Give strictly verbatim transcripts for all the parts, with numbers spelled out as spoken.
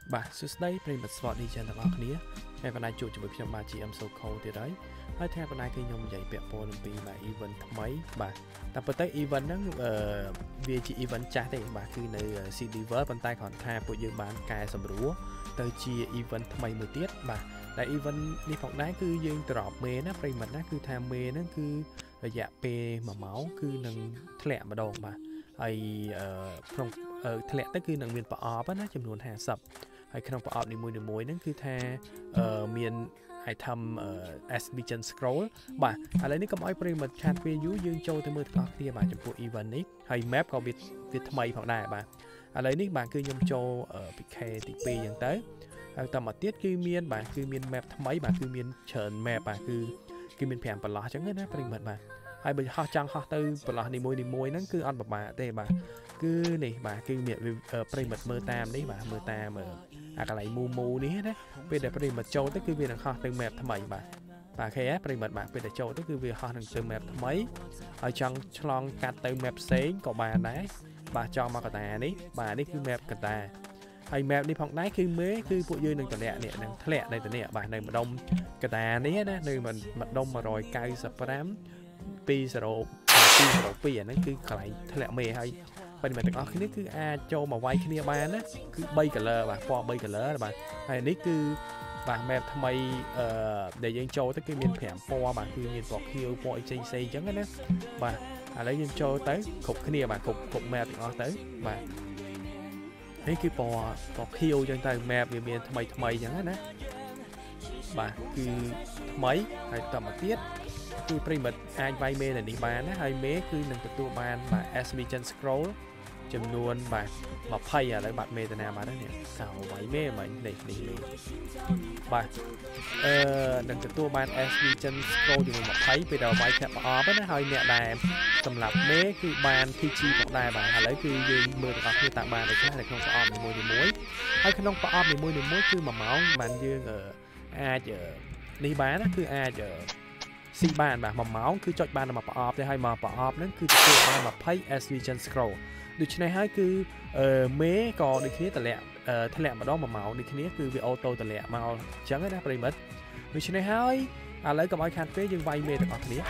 បាទសួស្តីប្រិយមិត្តស្វាគមន៍ទាំងអស់គ្នាហើយបណ្ដាជួបជាមួយខ្ញុំបាទ จี เอ็ม Soko ទៀតហើយហើយថ្ងៃបណ្ដាគឺខ្ញុំនិយាយពាក់ព័ន្ធអំពីបាទ event ថ្មីបាទតែប៉ុន្តែ event ហ្នឹងអឺវាជា event ចាស់ទេបាទគឺនៅ City World ប៉ុន្តែគ្រាន់ថាពួកយើងបានកែសម្រួលទៅជា event ថ្មីមួយទៀតបាទតែ event នេះផងដែរគឺយើងត្រប់មេណាប្រិយមិត្តណាគឺថាមេហ្នឹងគឺរយៈពេលមួយម៉ោងគឺនឹងធ្លាក់ម្ដងបាទហើយអឺក្នុងធ្លាក់ទៅគឺនឹងមានប្រអប់ណាចំនួនห้าสิบហើយក្នុងប្រអប់នីមួយៗហ្នឹងគឺថាអឺមាន item exhibition scroll បាទឥឡូវនេះកុំឲ្យប្រិយមិត្តខាតពេលយូរយើងចូលទៅមើលទាំងអស់គ្នាបាទចំពោះ event នេះហើយ map ក៏វាវាថ្មីផងដែរបាទឥឡូវនេះបាទគឺខ្ញុំចូលពី K ទីtwoអញ្ចឹងទៅហើយតមកទៀតគឺមានបាទគឺមាន map ថ្មីបាទគឺមានច្រើន map បាទគឺគឺមានfiveបន្លោះអញ្ចឹងណាប្រិយមិត្តបាទហើយបើហោះចង់ហោះទៅបន្លោះនីមួយៗហ្នឹងគឺអត់ពិបាកទេបាទគឺនេះបាទគឺមានប្រិយមិត្តមើលតាមនេះបាទមើលតាមអាកន្លែងមូមូនេះណាពេលដែលប្រិយមិត្តចូលទៅគឺវានឹងហោះទៅ map ថ្មីបាទបាទឃើញទេប្រិយមិត្តបាទពេលដែលចូលទៅគឺវាហោះនឹងទៅ map ថ្មីហើយចង់ឆ្លងកាត់ទៅ map ផ្សេងក៏បានដែរបាទចង់មកកតានេះបាទនេះគឺ map កតាហើយ map នេះផងដែរគឺមេគឺពួកយើងនឹងតម្លាក់នេះនឹងធ្លាក់នៅទៅនេះបាទនៅម្ដុំកតានេះណានៅម្ដុំone ninety-five two oh two oh twoអាហ្នឹងគឺកន្លែងធ្លាក់មេហើយប្រិយមិត្តទាំងអស់គ្នាគឺអាចចូលមកវាយគ្នាបានណាគឺthree color បាទពណ៌three color បាទហើយនេះគឺបាទ map ថ្មីអឺដែលយើងចូលទៅគឺមានfiveពណ៌បាទគឺមានពណ៌ខៀវពណ៌អីផ្សេងៗអញ្ចឹងណាបាទឥឡូវយើងចូលទៅគ្រប់គ្នាបាទគ្រប់គ្រប់ map ទាំងអស់ទៅបាទនេះគឺពណ៌ពណ៌ខៀវអញ្ចឹងទៅ map វាមានថ្មីថ្មីអញ្ចឹងណាបាទគឺថ្មីហើយតមកទៀតគឺប្រិមិត្តអាចវាយមេនៅនេះបានណាហើយមេគឺនឹងទទួលបានបាទ exhibition scroll ចំនួនបាទtwentyឥឡូវបាត់មេតាណាបាទនេះកៅវាយមេមិញនេះនេះបាទអឺនឹងទទួលបាន exhibition scroll ចំនួនtwentyពេលដល់វាយខាត់ប្រអប់ណាហើយអ្នកដែលសម្រាប់មេគឺបាន pê giê ផងដែរបាទឥឡូវគឺយើងមើលទាំងអស់គ្នាតើបានដូចណានៅក្នុងប្រអប់នីមួយៗហើយក្នុងប្រអប់នីមួយៗគឺoneម៉ោងបានយើងអាចនេះបានណាគឺអាចស៊ីបានបាទoneម៉ោងគឺចុចបានតែមួយប្រអប់ទេហើយមួយប្រអប់ហ្នឹងគឺទទួលបានtwenty exhibition scroll ដូច្នេះហើយគឺមេក៏ដូចគ្នាតម្លាក់ធ្លាក់ម្ដងoneម៉ោងដូចគ្នាគឺវាអូតូតម្លាក់មកអញ្ចឹងណាប្រិមិត្តដូច្នេះហើយឥឡូវកុំឲ្យខាតពេលយើងវាយមេទាំងអស់គ្នា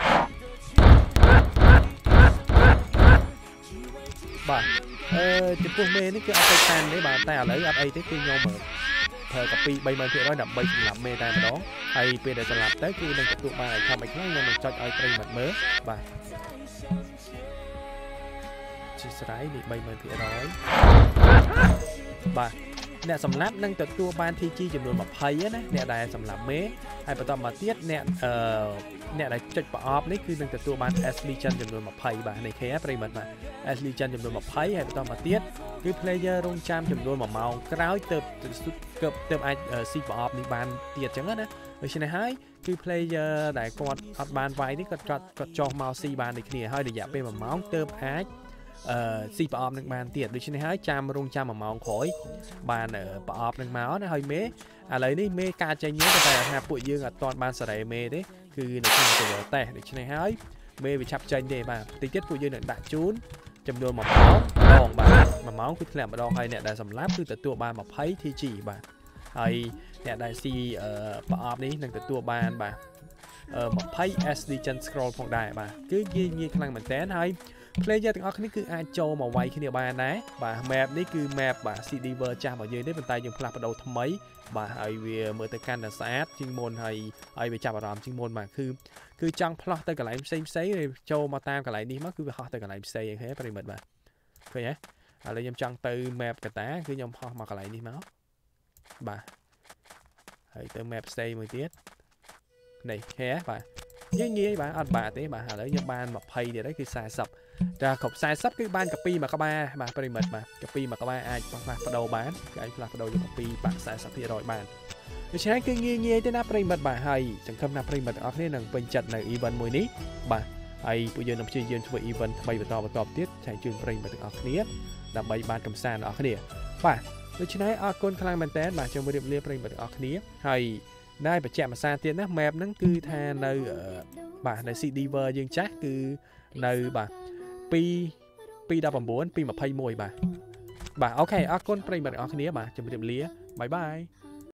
បាទអឺចំពោះមេនេះគឺអត់ទៅតាមទេបាទតែឥឡូវអត់អីទេគឺខ្ញុំមើលប្រើកាពីthreeម៉ឺនភាគរយដើម្បីសម្រាប់មេតែម្ដងហើយពេលដែលសម្រាប់ទៅគឺនឹងទទួលបានឲ្យខំឲ្យខ្លះខ្ញុំនឹងចុចឲ្យប្រិមិត្តមើលបាទជាស្រ័យនេះthreeម៉ឺនភាគរយបាទអ្នកសម្រាប់នឹងទទួលបាន pê giê ចំនួនtwentyណាអ្នកដែលសម្រាប់មេហើយបន្តមកទៀតអ្នកអឺអ្នកដែលចុចប្រអប់នេះគឺនឹងទទួលបាន exhibition ចំនួនtwentyបាទនេះឃើញប្រិមិត្តបាទ exhibition ចំនួនtwentyហើយបន្តមកទៀតគឺ player រងចាំចំនួនoneម៉ោងក្រោយទៅទៅទៅអាចស៊ីប្រអប់នេះបានទៀតអញ្ចឹងណាដូច្នេះហើយគឺ player ដែលគាត់អត់បានវាយនេះគាត់គាត់ចុះមកស៊ីបានដូចគ្នាហើយរយៈពេលoneម៉ោងទៅអាចអឺស៊ីប្រអប់នឹងបានទៀតដូច្នេះហើយចាំរងចាំoneម៉ោងក្រោយបានប្រអប់នឹងមកណាហើយមេឥឡូវនេះមេការចេញនេះតែថាពួកយើងអត់ទាន់បានសេរីមេទេគឺនៅក្នុងទៅតេស្តដូច្នេះហើយមេវាឆាប់ចេញទេបាទតិចទៀតពួកយើងនឹងដាក់ជូនចំនួនoneម៉ោងម្ដងបាទoneម៉ោងគឺធ្លាក់ម្ដងហើយអ្នកដែលសម្លាប់គឺទទួលបានtwenty pê giêបាទហើយអ្នកដែលស៊ីប្រអប់នេះនឹងទទួលបានបាទtwenty exhibition scroll ផងដែរបាទគឺងាយងាយខ្លាំងមែនតើហើយ player ទាំងអស់គ្នាគឺអាចចូលមកវាយគ្នាបានដែរបាទ map នេះគឺ map បាទ City World ចាស់របស់យើងទេប៉ុន្តែយើងផ្លាស់ប្ដូរថ្មីបាទហើយវាមើលទៅកាន់តែស្អាតជាងមុនហើយហើយវាចាប់អារម្មណ៍ជាងមុនបាទគឺគឺចង់ផ្លោះទៅកន្លែងផ្សេងផ្សេងចូលមកតាមកន្លែងនេះមកគឺវាហោះទៅកន្លែងផ្សេងអីហ៎ប្រិមិត្តបាទឃើញហ៎ឥឡូវខ្ញុំចង់ទៅ map កតាគឺខ្ញុំហោះមកកន្លែងនេះមកបាទហើយទៅ map ផ្សេងមួយទៀតនេះឃើញហ៎បាទងាយងាយបាទអត់បាក់ទេបាទឥឡូវខ្ញុំបានtwentyទៀតហើយគឺfortyតែគ្រប់fortyគឺបានកាពីមួយក្បាលបាទប្រិមិត្តបាទកាពីមួយក្បាលអាចផ្លាស់ប្ដូរបានគឺអាចផ្លាស់ប្ដូរយកកាពីបាក់fortyភាគរយបានដូច្នេះគឺងាយងាយទេណាប្រិមិត្តបាទហើយសង្ឃឹមថាប្រិមិត្តទាំងអស់គ្នានឹងពេញចិត្តនៅ event មួយនេះបាទហើយពួកយើងនឹងព្យាយាមធ្វើ event ថ្មីបន្តបន្តទៀតចែកជូនប្រិមិត្តទាំងអស់គ្នាដើម្បីបានកំសាន្តដល់អ្នកគ្នាបាទដូច្នេះអរគុណខ្លាំងមែនតើបាទសូមជម្រាបលាប្រិមិត្តទាំងអស់គ្នាហើយដែលបច្ចៈភាសាទៀតណា map ហ្នឹងគឺថានៅបាទនៅ City World យើងចាស់គឺនៅបាទtwo two nineteen two twenty-oneបាទបាទអូខេអរគុណប្រិយមិត្តទាំងអស់គ្នាបាទជម្រាបលាបាយបាយ